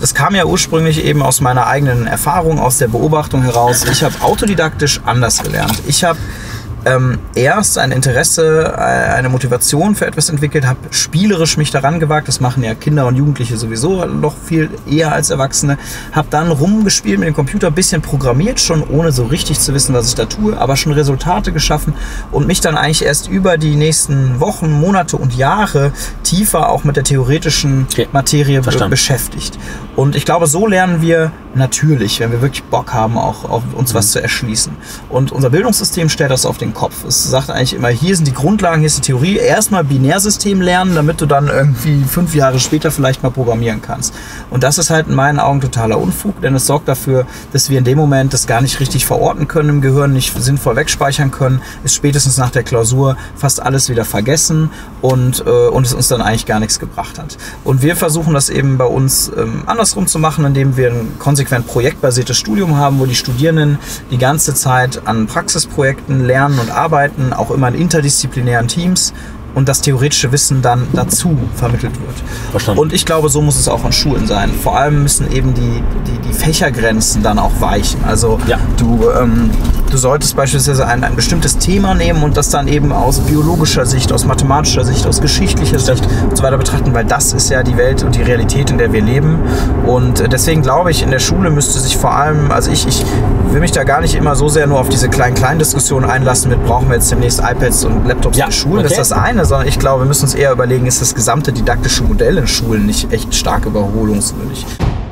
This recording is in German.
das kam ja ursprünglich eben aus meiner eigenen Erfahrung, aus der Beobachtung heraus. Ich habe autodidaktisch anders gelernt. Ich habe erst ein Interesse, eine Motivation für etwas entwickelt, habe spielerisch mich daran gewagt, das machen ja Kinder und Jugendliche sowieso noch viel eher als Erwachsene, habe dann rumgespielt mit dem Computer, ein bisschen programmiert, schon ohne so richtig zu wissen, was ich da tue, aber schon Resultate geschaffen und mich dann eigentlich erst über die nächsten Wochen, Monate und Jahre tiefer auch mit der theoretischen Materie beschäftigt. Und ich glaube, so lernen wir natürlich, wenn wir wirklich Bock haben, auch auf uns was zu erschließen. Und unser Bildungssystem stellt das auf den Kopf. Es sagt eigentlich immer, hier sind die Grundlagen, hier ist die Theorie. Erstmal Binärsystem lernen, damit du dann irgendwie 5 Jahre später vielleicht mal programmieren kannst. Und das ist halt in meinen Augen totaler Unfug, denn es sorgt dafür, dass wir in dem Moment das gar nicht richtig verorten können im Gehirn, nicht sinnvoll wegspeichern können, ist spätestens nach der Klausur fast alles wieder vergessen und es uns dann eigentlich gar nichts gebracht hat. Und wir versuchen das eben bei uns andersrum zu machen, indem wir ein konsequent projektbasiertes Studium haben, wo die Studierenden die ganze Zeit an Praxisprojekten lernen und arbeiten, auch immer in interdisziplinären Teams und das theoretische Wissen dann dazu vermittelt wird. Verstanden. Und ich glaube, so muss es auch an Schulen sein. Vor allem müssen eben die Fächergrenzen dann auch weichen. Also du solltest beispielsweise ein bestimmtes Thema nehmen und das dann eben aus biologischer Sicht, aus mathematischer Sicht, aus geschichtlicher Sicht und so weiter betrachten, weil das ist ja die Welt und die Realität, in der wir leben. Und deswegen glaube ich, in der Schule müsste sich vor allem, also ich will mich da gar nicht immer so sehr nur auf diese kleinen Diskussionen einlassen mit, brauchen wir jetzt demnächst iPads und Laptops in Schulen, das ist das eine, sondern ich glaube, wir müssen uns eher überlegen, ist das gesamte didaktische Modell in Schulen nicht echt stark überholungswürdig.